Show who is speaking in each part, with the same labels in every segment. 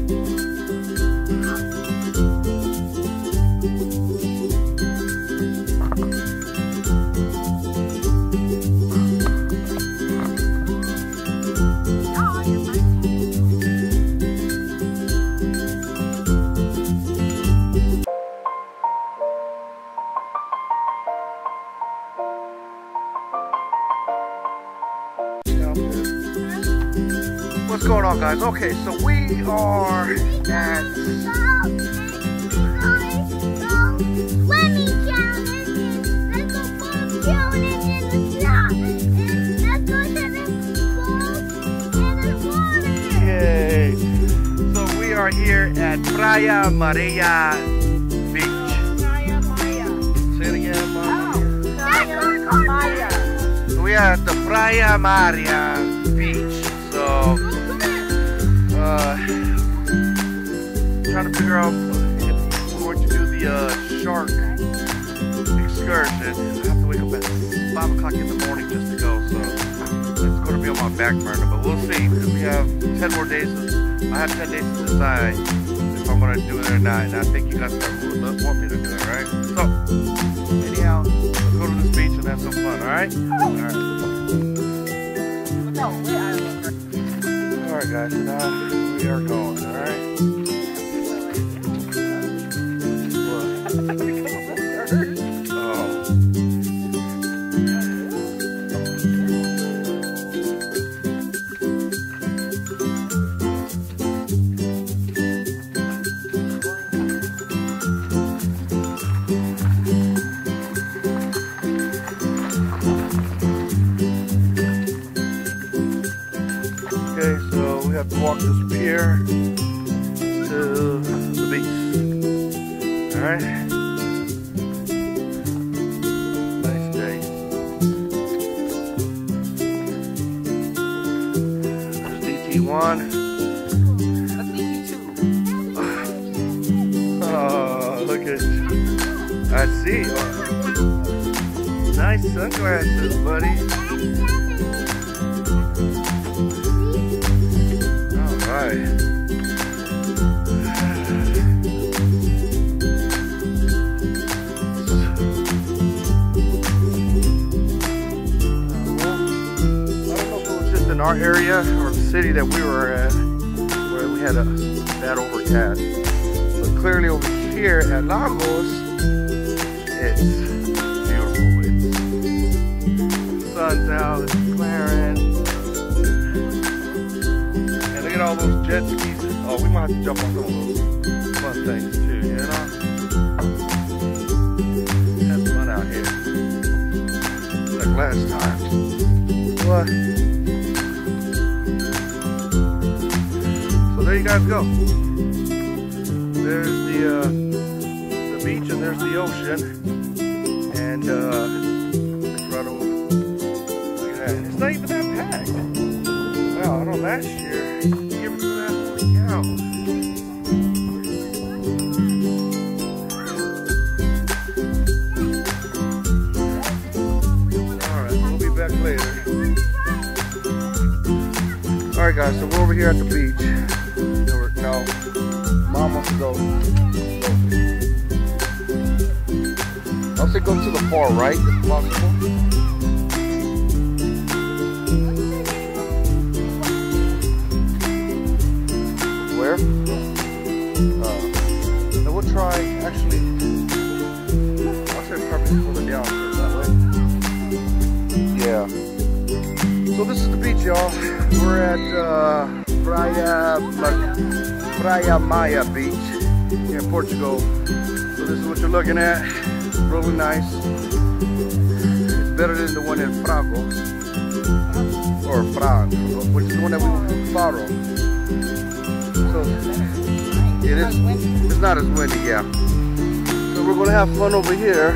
Speaker 1: What's going on, guys? Okay, so we are at
Speaker 2: swimming challenge. Let's go boat challenge in the snow. Let's go to the pool in the water.
Speaker 1: Yay! So we are here at Praia Maria Beach.
Speaker 3: Praia Maya.
Speaker 1: Say it again, Mom.
Speaker 3: Praia Maya.
Speaker 1: So we are at the Praia Maria Beach. So trying to figure out if we're going to do the shark excursion. I have to wake up at 5 o'clock in the morning just to go, so it's going to be on my back burner, but we'll see, because we have 10 more days. I have 10 days to decide if I'm going to do it or not, and I think you guys want me to do it, right? So, anyhow, let's go to this beach and have some fun, alright? Alright guys, now we are going, alright? Okay, so we have to walk this pier to the beach. Alright? Nice day. There's DT1.
Speaker 3: That's DT2.
Speaker 1: Oh, look at you. I see. Oh. Nice sunglasses, buddy. Alright. In our area or the city that we were at, where we had a bad overcast, but clearly over here at Lagos, it's beautiful. The sun's out, it's glaring, and look at all those jet skis. Oh, we might have to jump on some of those fun things too, you know? Have fun out here, like last time. What? There you guys go. There's the beach and there's the ocean, and look at that. It's not even that packed. Wow, I know last year you give it to that holy cow. All right, we'll be back later. All right, guys. So we're over here at the beach. No, Mom wants to go. I'll say go to the far right if possible. Where? Then we'll try, actually, I'll say probably further down that way. Yeah. So this is the beach, y'all. We're at Praia Maya Beach here in Portugal. So this is what you're looking at. Really nice. It's better than the one in Frago, or Fran, which is the one that we follow. So it is. It's not as windy, yeah. So we're gonna have fun over here,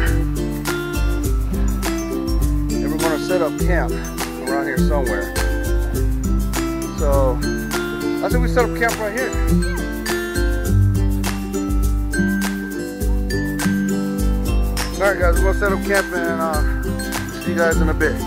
Speaker 1: and we're gonna set up camp around here somewhere. So I think we set up camp right here. Alright guys, we're gonna set up camp and see you guys in a bit.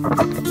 Speaker 2: Maya.